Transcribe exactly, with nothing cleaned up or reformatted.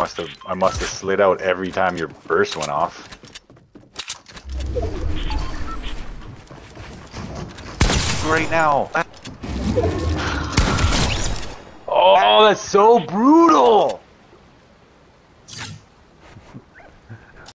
Must have I must have slid out every time your burst went off. Right now. Oh, that's so brutal!